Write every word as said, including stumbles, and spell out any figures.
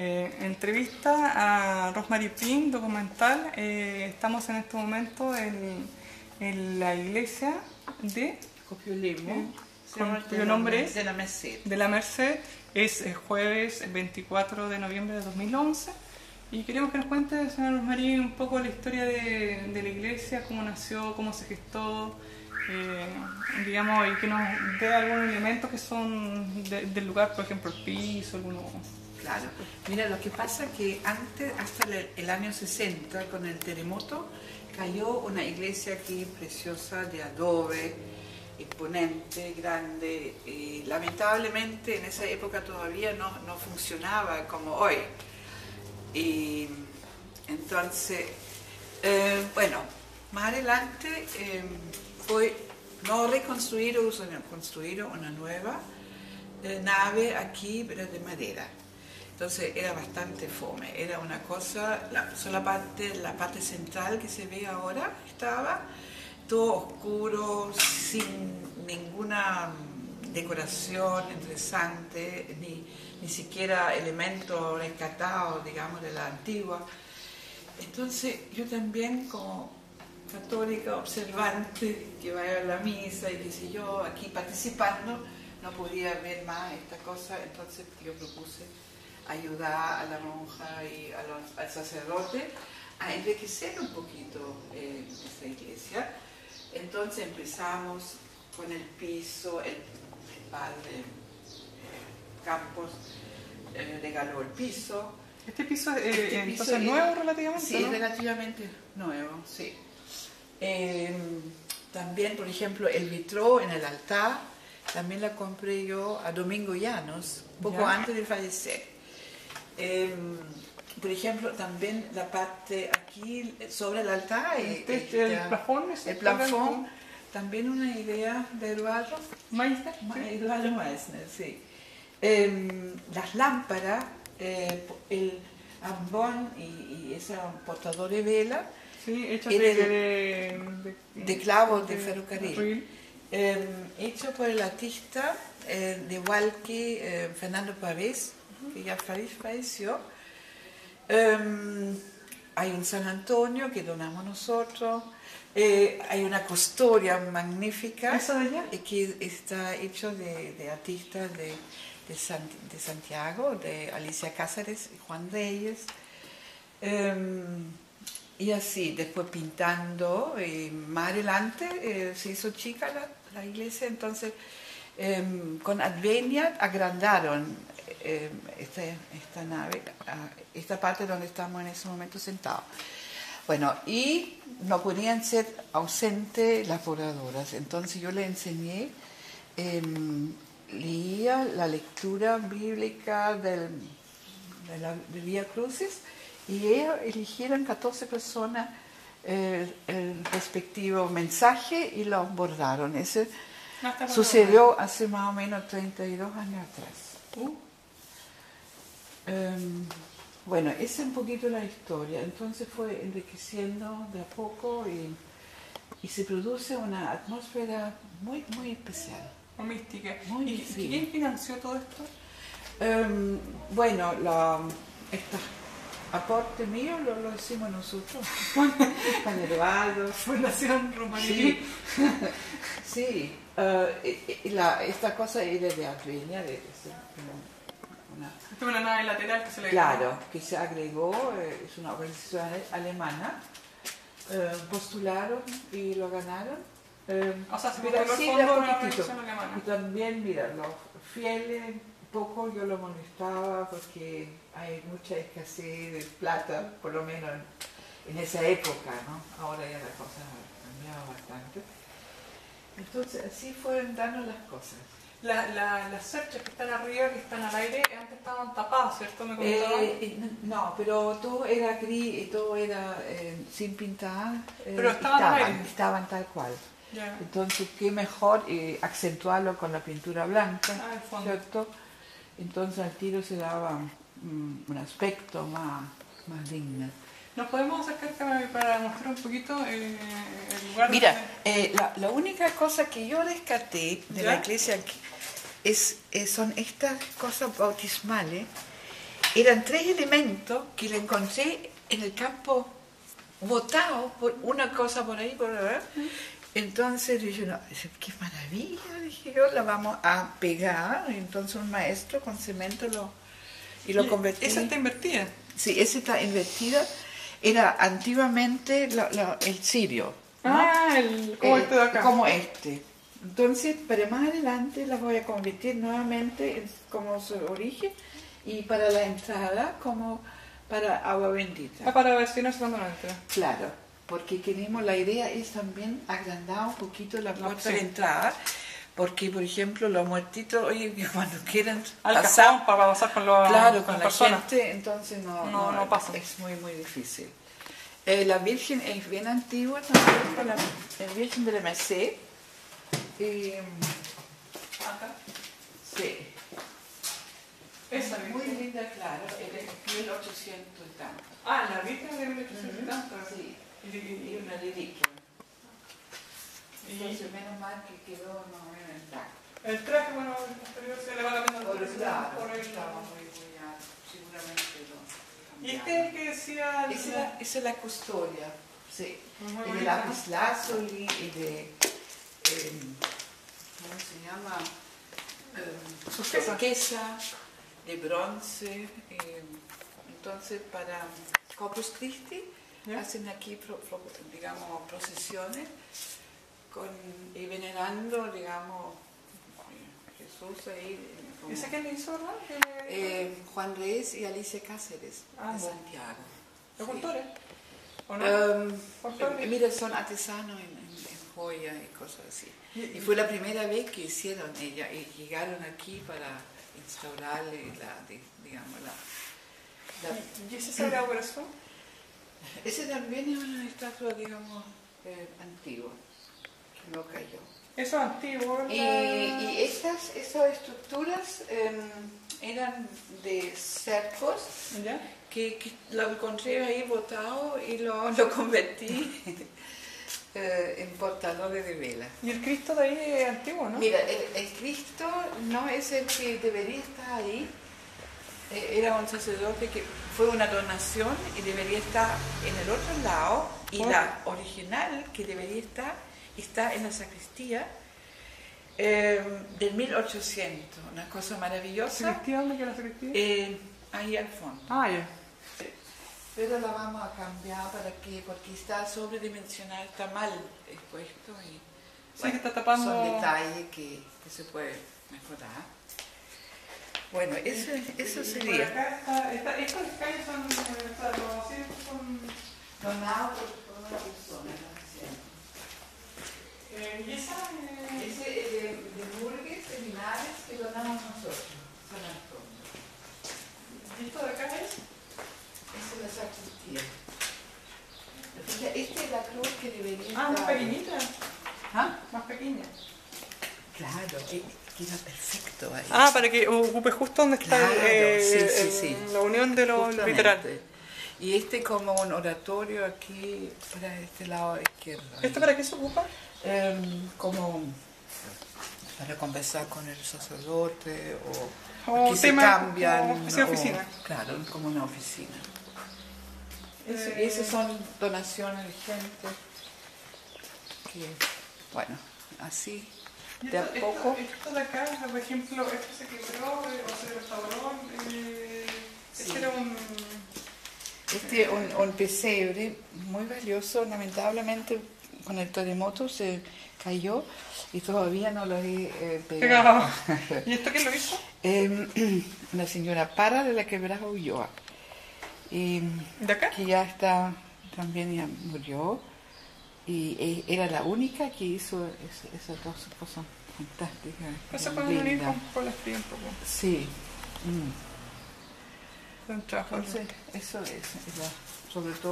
Eh, entrevista a Rosemary Pink, documental. Eh, estamos en este momento en, en la iglesia de Copiolemo, cuyo nombre es de la Merced. De la Merced. Es el jueves veinticuatro de noviembre de dos mil once. Y queremos que nos cuente, señora Rosemary, un poco la historia de, de la iglesia, cómo nació, cómo se gestó, eh, digamos, y que nos dé algunos elementos que son de, del lugar, por ejemplo, el piso, algunos... Claro, mira, lo que pasa es que antes, hasta el, el año sesenta, con el terremoto, cayó una iglesia aquí preciosa de adobe, imponente, grande, y lamentablemente en esa época todavía no, no funcionaba como hoy. Y entonces, eh, bueno, más adelante eh, fue no reconstruir, sino construir una nueva eh, nave aquí, pero de madera. Entonces era bastante fome, era una cosa, la sola parte, la parte central que se ve ahora estaba todo oscuro, sin ninguna decoración interesante, ni, ni siquiera elementos rescatados, digamos, de la antigua. Entonces yo también como católica observante, que vaya a la misa y qué sé yo, aquí participando, no podía ver más esta cosa, entonces yo propuse ayudar a la monja y a los, al sacerdote a enriquecer un poquito eh, esta iglesia. Entonces empezamos con el piso, el, el padre eh, Campos eh, regaló el piso. ¿Este piso es Este eh, piso entonces es, nuevo relativamente? Sí, ¿no? es relativamente nuevo, sí. Eh, también, por ejemplo, el vitró en el altar, también la compré yo a Domingo Llanos, poco Ya. antes de fallecer. Eh, por ejemplo, también la parte aquí sobre el altar, Este, eh, este, el esta- plafón, ese el plafón, también una idea de Eduardo Meister, Ma- sí. Eduardo Meissner, sí. Eh, las lámparas, eh, el ambón y, y ese portador de vela, Sí, hechos en de, el- de, de, de clavos de ferrocarril, ferrocarril. eh, hecho por el artista eh, de Hualqui, eh, Fernando Pavés, que ya falleció. Eh, hay un San Antonio que donamos nosotros, eh, hay una custodia magnífica ¿Eso de allá? eh, que está hecho de, de artistas de, de, San- de Santiago, de Alicia Cáceres y Juan Reyes. Eh, y así, después pintando, eh, más adelante eh, se hizo chica la, la iglesia, entonces eh, con Advenia agrandaron eh, esta, esta nave, a esta parte donde estamos en ese momento sentados. Bueno, y no podían ser ausentes las bordadoras, entonces yo le enseñé, eh, leía la lectura bíblica del, de la de Vía Crucis, y ellos eligieron catorce personas eh, el respectivo mensaje y lo bordaron. Ese No, está bueno. sucedió hace más o menos treinta y dos años atrás. Uh, Um, bueno, esa es un poquito la historia. Entonces fue enriqueciendo de a poco y, y se produce una atmósfera muy, muy especial. o mística. Muy ¿Y sí. quién financió todo esto? Um, bueno, la, esta aporte mío lo, lo hicimos nosotros. Con Eduardo. Fundación Rosemary Sí, Pink. sí. Uh, y- y la, esta cosa es de Advenia, de, de, de una, Esto es una nave lateral que se le claro, que se agregó, eh, es una organización ale- alemana, eh, postularon y lo ganaron. Eh, O sea, se mira, postuló el sí, fondo de a de una poquitito. organización alemana. Y también, mira, los fieles, poco yo lo molestaba porque hay mucha escasez de plata, por lo menos en, en esa época, ¿no? Ahora ya la cosa ha cambiado bastante. Entonces, así fueron dando las cosas. La, la, las cerchas que están arriba, que están al aire, antes estaban tapadas, ¿cierto? Me comentaban. Eh, eh, no, pero todo era gris y todo era eh, sin pintar. eh, Pero estaban al aire. estaban tal cual. Ya. Entonces, qué mejor eh, acentuarlo con la pintura blanca, Ah, el fondo. ¿cierto? Entonces al tiro se daba mm, un aspecto más, más digno. ¿Nos podemos acercar para, para mostrar un poquito eh, el lugar? Mira, donde- eh, la, la única cosa que yo rescaté de ¿Ya? la iglesia aquí es, eh, son estas cosas bautismales eran tres elementos que le encontré en el campo botados, por una cosa por ahí, por ahí. Entonces dije, no, qué maravilla, dije yo, la vamos a pegar. Entonces un maestro con cemento lo, y lo convertí. ¿Esa está invertida? Sí, esa está invertida. Era antiguamente la, la, el cirio, ¿no? Ah, el, como Eh, este de acá. Como este. Entonces, para más adelante la voy a convertir nuevamente en, como su origen, y para la entrada como para agua bendita. Ah, para vecinos cuando no entra. Claro, porque queremos, la idea es también agrandar un poquito la puerta sí. de entrada, porque por ejemplo los muertitos, oye, que cuando quieran Al pasar, cajón para pasar con, los, claro, con con las la personas. gente, entonces no, No, no pasa. es muy muy difícil. Eh, la Virgen es bien antigua también, con la, la Virgen de la Merced. Y, Acá. sí. Esa Es muy Virgen. linda, claro, es de mil ochocientos y tanto. Ah, la Virgen de mil ochocientos y tanto. Sí, Y, y y, una reliquia. y, Entonces, menos mal que quedó más o menos intacto. el traje, bueno, el posterior se le va la pena Por el lado, por el estaba muy, muy alto, seguramente lo Y este cambiaron. es el que decía... Esa es la, esa es la custodia, sí. Muy Y de bonita. lapislázuli y de, eh, ¿cómo se llama? Eh, Turquesa. turquesa, de bronce. eh, entonces, para Corpus Christi ¿Ya? hacen aquí, pro- pro- digamos, procesiones con, y venerando, digamos, eh, Jesús ahí. eh, como- ¿Ese quién le hizo, verdad? eh, Juan Reyes y Alicia Cáceres, Ah, de bueno. Santiago. ¿Los Sí. cultores? ¿O no? Um, Cultores. eh, mira, son artesanos en, en, en joya y cosas así. Y- Y fue la primera vez que hicieron ella, y llegaron aquí para instaurarle la, di- digamos, la... la- ¿Y ese Sagrado Corazón? ese también es una estatua, digamos, eh, antigua, que no cayó. Eso es antiguo. Y, la- y estas, estas estructuras em, eran de cercos ¿Ya? que, que lo encontré ahí botado y lo, lo convertí eh, en portadores de vela. Y el Cristo de ahí es antiguo, ¿no? Mira, el, el Cristo no es el que debería estar ahí. Eh, Era un sacerdote que fue una donación y debería estar en el otro lado. Y ¿Por? la original que debería estar está en la sacristía eh, del mil ochocientos. Una cosa maravillosa. ¿Sacristía? ¿Dónde queda la sacristía? Eh, ahí al fondo. Ah, ya. Sí. Pero la vamos a cambiar para que, porque está sobredimensionada, está mal expuesto y Sí, que está tapando- son detalles que, que se puede mejorar. Bueno, eso, eso Y por sería. acá está, está, estas calles son, eh, está, los asientos son, Donado por, por una persona. eh, y esa, eh, Ese es de, de Burgues, de Linares, que donamos nosotros, San Antonio. y esto de acá es, Esa es la sacristía. O sea, esta es la cruz que debería ah, más estar- pequeñita, ¿Ah? más pequeña. Claro, eh, queda perfecto ahí. Ah, para que ocupe justo donde está Claro, eh, sí, sí, el- sí. la unión de lo Justamente. literal. Y este como un oratorio aquí para este lado izquierdo. ¿Esto para qué se ocupa? Em, como para conversar con el sacerdote o Como aquí se tema, cambian. como especie de o- oficina. Claro, como una oficina. Eso- Eh, esas son donaciones de gente que, bueno, así, Y de a esto, poco. Esto, esto de acá, por ejemplo, esto se quebró eh, o se restauró. Eh, Sí. Este era un. Este un, un pesebre muy valioso, lamentablemente con el terremoto se cayó y todavía no lo he eh, pegado. Pegado. ¿Y esto quién lo hizo? Eh, una señora Para de la Quebrada Ulloa, y ¿De acá? que ya está, también ya murió, y eh, era la única que hizo es- esas dos cosas fantásticas. No se eran pueden unir lindas. con, con las frías un poco. Sí. Mm. Es un trabajo. Entonces, eso es, es la- sobre todo.